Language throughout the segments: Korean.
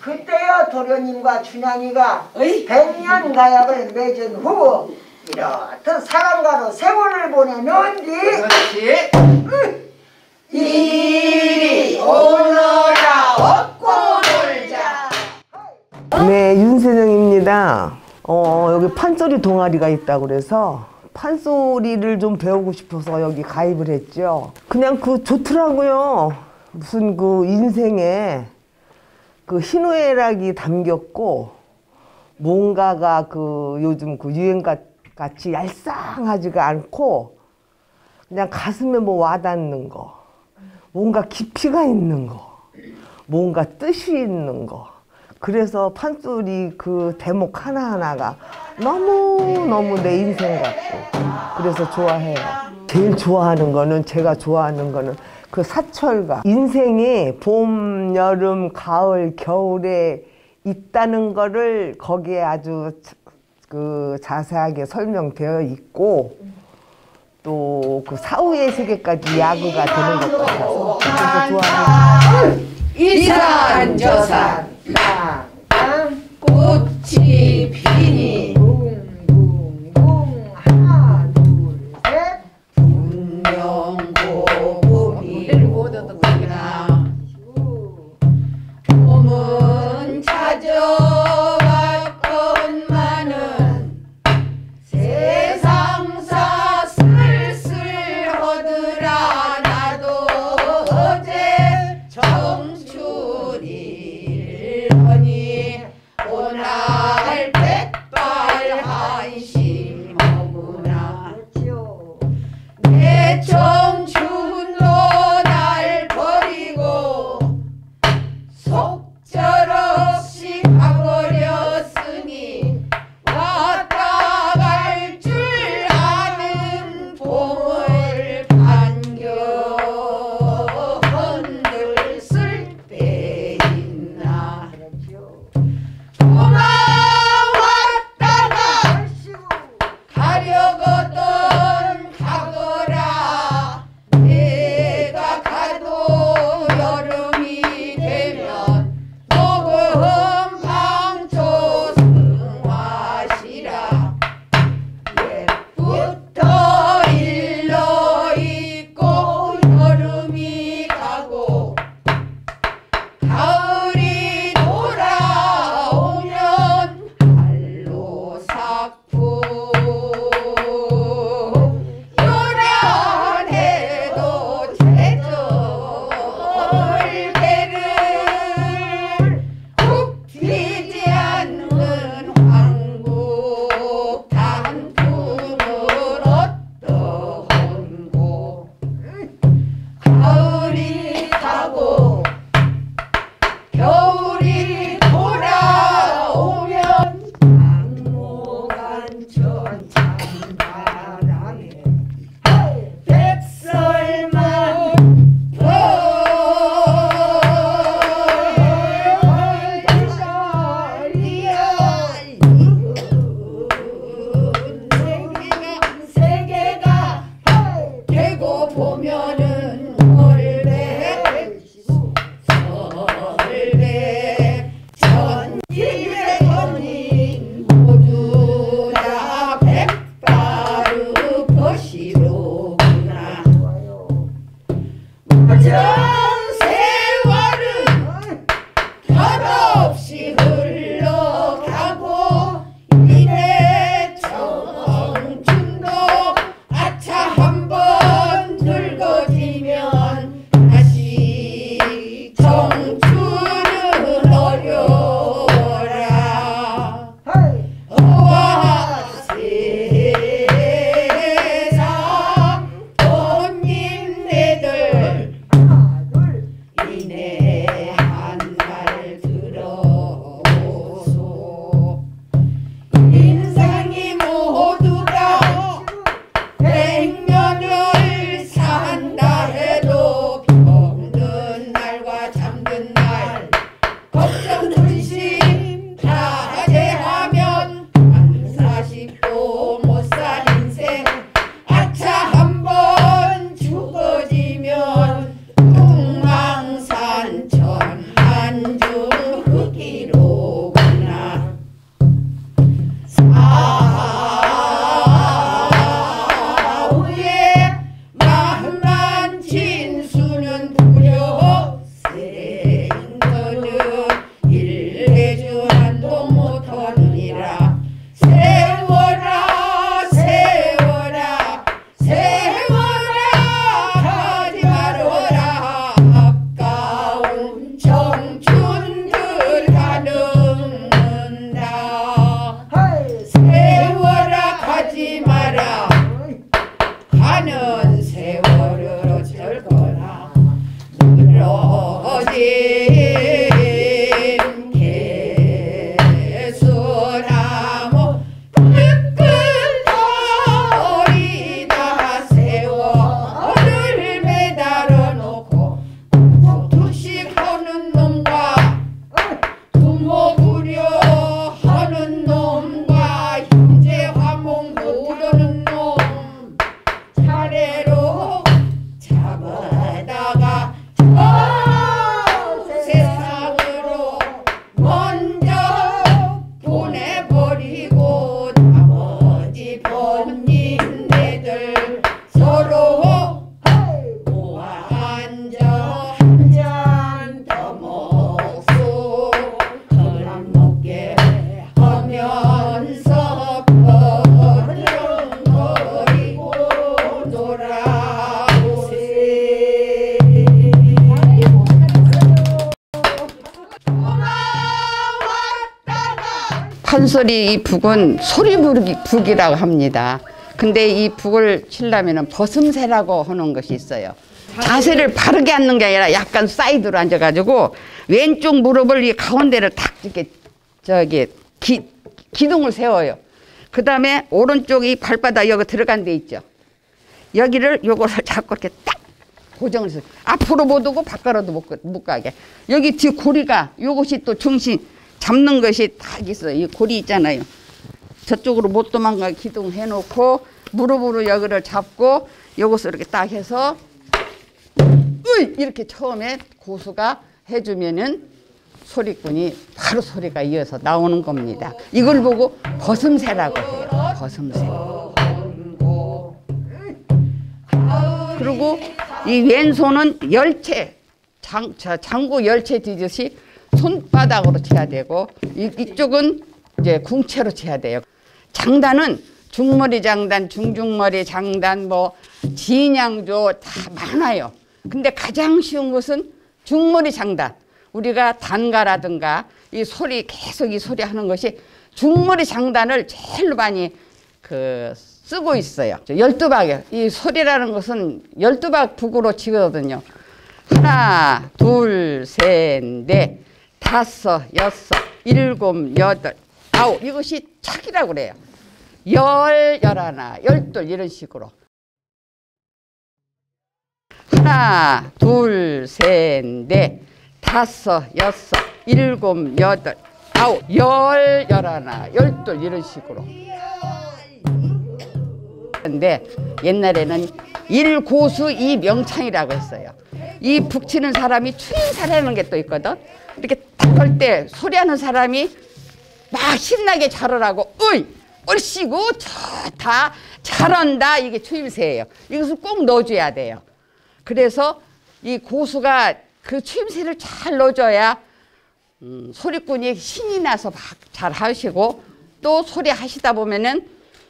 그때야 도련님과 춘향이가 100년 가약을 맺은 후 이렇듯 사랑가로 세월을 보내는지 그렇지. 이리 오너라 얻고 놀자. 네, 윤세정입니다. 여기 판소리 동아리가 있다고 그래서 판소리를 좀 배우고 싶어서 여기 가입을 했죠. 그냥 좋더라고요. 무슨 인생에 희노애락이 담겼고 뭔가가 요즘 유행같이 얄쌍하지가 않고 그냥 가슴에 와닿는 거, 뭔가 깊이가 있는 거, 뭔가 뜻이 있는 거. 그래서 판소리 대목 하나하나가 너무너무 내 인생 같고 그래서 좋아해요. 제일 좋아하는 거는 제가 좋아하는 거는 사철가. 인생이 봄, 여름, 가을, 겨울에 있다는 거를 거기에 아주 자세하게 설명되어 있고 또 사후의 세계까지 야구가 되는 것 같아서 그래서 좋아해요. 이산 저산 꽃이 피니 붕붕붕 하나 둘셋 운명고 봄이 오구나 봄은 찾아왔건만은 세상사 쓸쓸하더라. 나도 어제 청춘이 오날 판소리 이 북은 소리북이라고 합니다. 근데 이 북을 치려면 버슴새라고 하는 것이 있어요. 자세를 바르게 앉는 게 아니라 약간 사이드로 앉아가지고 왼쪽 무릎을 이 가운데를 탁 이렇게 기둥을 세워요. 그 다음에 오른쪽 이 발바닥 여기 들어간 데 있죠. 여기를 요거를 잡고 이렇게 딱 고정을 해서 앞으로 못 오고 바깥으로도 못 가게. 여기 뒤 고리가 요것이 또 중심 잡는 것이 딱 있어요. 이 고리 있잖아요. 저쪽으로 못 도망가게 기둥해 놓고 무릎으로 여기를 잡고 요것을 이렇게 딱 해서 이렇게 처음에 고수가 해주면은 소리꾼이 바로 소리가 이어서 나오는 겁니다. 이걸 보고 버슴새라고 해요. 버슴새. 그리고 이 왼손은 열채, 장구 열채 뒤듯이 손바닥으로 쳐야 되고 이쪽은 이제 궁채로 쳐야 돼요. 장단은 중머리 장단, 중중머리 장단, 뭐 진양조 다 많아요. 근데 가장 쉬운 것은 중머리 장단. 우리가 단가라든가 이 소리 계속 이 소리 하는 것이 중머리 장단을 제일 많이 쓰고 있어요. 12박이요. 이 소리라는 것은 12박 북으로 치거든요. 하나, 둘, 셋, 넷, 다섯, 여섯, 일곱, 여덟, 아홉. 이것이 척이라고 그래요. 열하나, 열둘 이런 식으로. 하나, 둘, 셋, 넷, 다섯, 여섯, 일곱, 여덟, 아홉, 열하나, 열둘 이런 식으로. 근데 옛날에는 일고수 이명창이라고 했어요. 이 북치는 사람이 추임새라는 게 또 있거든. 이렇게 딱 할 때 소리하는 사람이 막 신나게 잘하라고 얼씨구 좋다 잘한다 이게 추임새예요. 이것을 꼭 넣어줘야 돼요. 그래서 이 고수가 그 추임새를 잘 넣어줘야 소리꾼이 신이 나서 막 잘 하시고 또 소리 하시다 보면은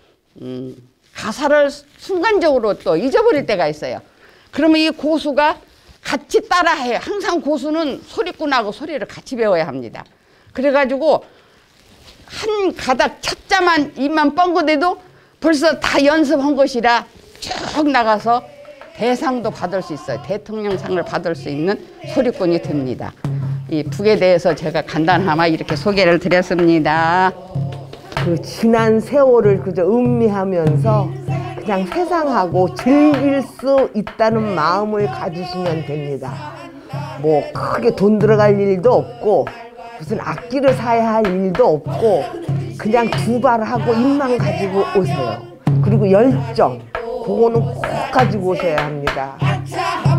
가사를 순간적으로 또 잊어버릴 때가 있어요. 그러면 이 고수가 같이 따라해요. 항상 고수는 소리꾼하고 소리를 같이 배워야 합니다. 그래가지고 한 가닥 첫 자만 입만 뻥긋해도 벌써 다 연습한 것이라 쭉 나가서 대상도 받을 수 있어요. 대통령상을 받을 수 있는 소리꾼이 됩니다. 이 북에 대해서 제가 간단하게 이렇게 소개를 드렸습니다. 그 지난 세월을 그저 음미하면서 그냥 세상하고 즐길 수 있다는 마음을 가지시면 됩니다. 뭐 크게 돈 들어갈 일도 없고 무슨 악기를 사야 할 일도 없고 그냥 두 발 하고 입만 가지고 오세요. 그리고 열정 그거는 꼭 가지고 오셔야 합니다.